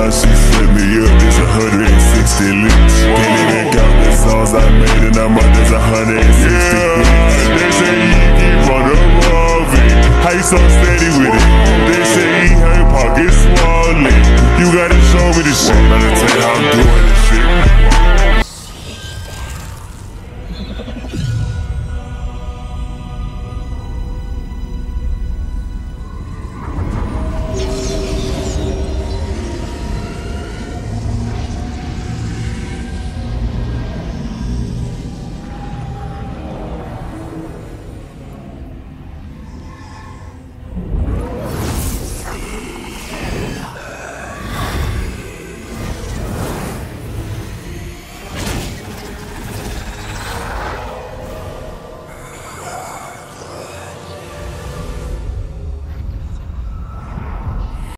she set me up, it's 160 licks. Can't even count the songs I made and I'm up, there's 160 licks. They say he keep on the moving, how you so steady with it? They say he her pockets swollen, you gotta show me the shit.